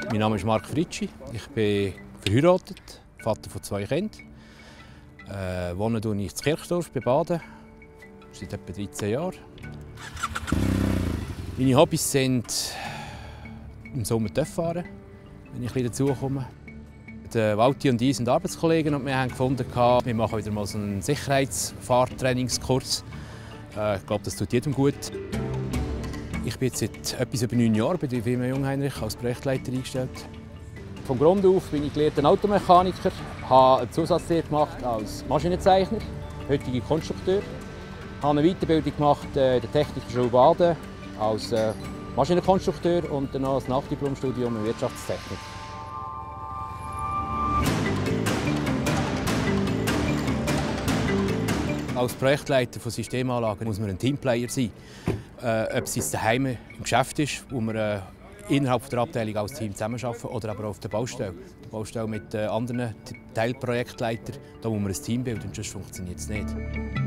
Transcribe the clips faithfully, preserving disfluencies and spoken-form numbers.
Mein Name ist Marc Fritschi. Ich bin verheiratet, Vater von zwei Kindern. Äh, wohne ich in Kirchdorf bei Baden, seit etwa dreizehn Jahren. Meine Hobbys sind im Sommer Töff fahren, wenn ich ein bisschen dazukomme. Der Walti und ich sind Arbeitskollegen und wir haben gefunden, wir machen wieder mal so einen Sicherheitsfahrtrainingskurs. Äh, ich glaube, das tut jedem gut. Ich bin jetzt seit etwas über neun Jahren bei der Firma Jungheinrich als Projektleiter eingestellt. Von Grund auf bin ich gelehrter Automechaniker, habe eine Zusatzlehre gemacht als Maschinenzeichner, heutige Konstrukteur. Ich habe eine Weiterbildung gemacht in der Technischen Schule Baden als Maschinenkonstrukteur und dann noch ein Nachdiplomstudium in Wirtschaftstechnik. Als Projektleiter von Systemanlagen muss man ein Teamplayer sein. Äh, ob es jetzt daheim im Geschäft ist, wo wir äh, innerhalb der Abteilung als Team zusammenarbeiten, oder aber auch auf der Baustelle. Die Baustelle mit äh, anderen Teilprojektleitern, da muss man ein Team bilden, sonst funktioniert es nicht.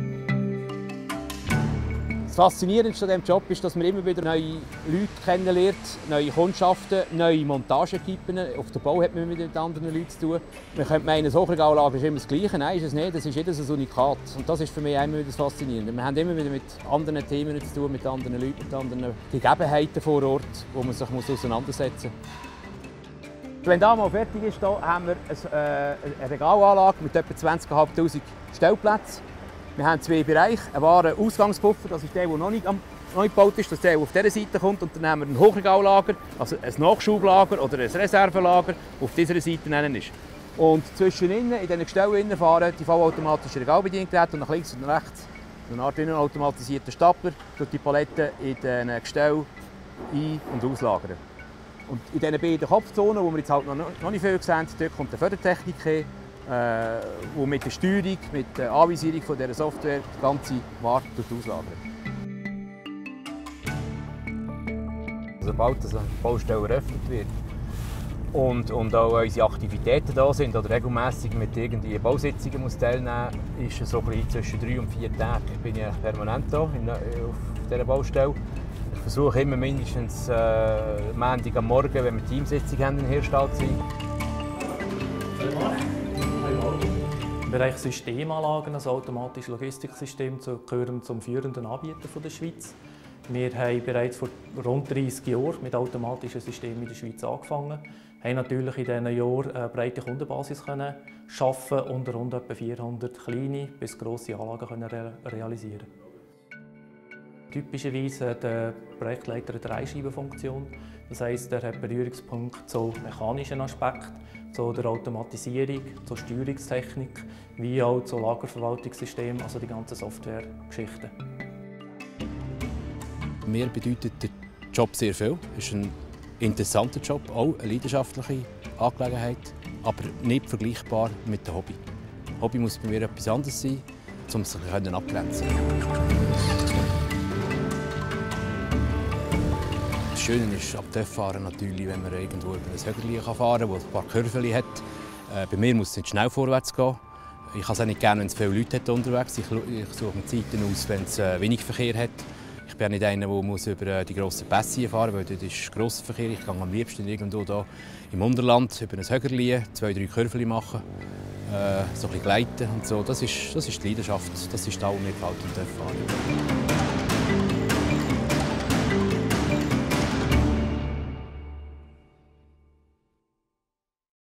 Das Faszinierendste an diesem Job ist, dass man immer wieder neue Leute kennenlernt, neue Kundschaften, neue Montagetypen. Auf dem Bau hat man mit anderen Leuten zu tun. Man könnte meinen, das Hochregallager ist immer das Gleiche. Nein, ist es nicht. Das ist jedes ein Unikat. Und das ist für mich immer wieder das Faszinierende. Wir haben immer wieder mit anderen Themen zu tun, mit anderen Leuten, mit anderen Gegebenheiten vor Ort, wo man sich auseinandersetzen muss. Wenn das mal fertig ist, da haben wir eine Regalanlage mit etwa zwanzigtausendfünfhundert Stellplätzen. Wir haben zwei Bereiche, einen wahren Ausgangspuffer, das ist der, der noch nicht, noch nicht gebaut ist, das ist der, der auf dieser Seite kommt. Und dann haben wir ein Hochregallager, also ein Nachschublager oder ein Reservelager, das auf dieser Seite ist. Und zwischen innen, in diesen Gestellen fahren die vollautomatischen Regalbediengeräte und nach links und nach rechts eine Art automatisierter Stapler durch die Paletten in diesen Gestellen ein- und auslagern. Und in diesen beiden Kopfzonen, die wir jetzt halt noch, noch nicht viel sehen, dort kommt die Fördertechnik her, Äh, wo mit der Steuerung, mit der Anvisierung von dieser Software die ganze Ware auslagert. Sobald eine Baustelle eröffnet wird und, und auch unsere Aktivitäten da sind oder regelmässig mit irgendwie Bausitzungen muss teilnehmen muss, ist es so ein bisschen zwischen drei und vier Tagen bin ich permanent da in, auf dieser Baustelle. Ich versuche immer mindestens äh, Montag am Morgen, wenn wir Teamsitzung haben, in Hirstadt zu sein. Im Bereich Systemanlagen, also automatisches Logistiksystem, gehören zum führenden Anbieter der Schweiz. Wir haben bereits vor rund dreissig Jahren mit automatischen Systemen in der Schweiz angefangen, haben natürlich in diesen Jahren eine breite Kundenbasis können schaffen und rund etwa vierhundert kleine bis grosse Anlagen können re realisieren. Typischerweise hat der Projektleiter eine Dreischeibenfunktion. Das heisst, er hat Berührungspunkte zu mechanischen Aspekten, zu der Automatisierung, zur Steuerungstechnik, wie auch zu Lagerverwaltungssystemen, also die ganzen Softwaregeschichten. Mir bedeutet der Job sehr viel. Es ist ein interessanter Job, auch eine leidenschaftliche Angelegenheit, aber nicht vergleichbar mit dem Hobby. Hobby muss bei mir etwas anderes sein, um sich abgrenzen zu können. Das Schöne ist am Töff-Fahren natürlich, wenn man irgendwo über ein Högerli fahren kann, das ein paar Kurven hat. Äh, bei mir muss es nicht schnell vorwärts gehen. Ich habe es auch nicht gerne, wenn es viele Leute hat unterwegs. Ich, ich suche mir Zeiten aus, wenn es äh, wenig Verkehr hat. Ich bin auch nicht einer, der muss über äh, die grossen Pässe fahren muss, weil dort ist grosser Verkehr. Ich gehe am liebsten irgendwo da im Unterland über ein Högerli, zwei, drei Kurven machen, äh, so ein bisschen gleiten und so. Das ist, das ist die Leidenschaft, das ist das, was mir gefällt am Töff-Fahren.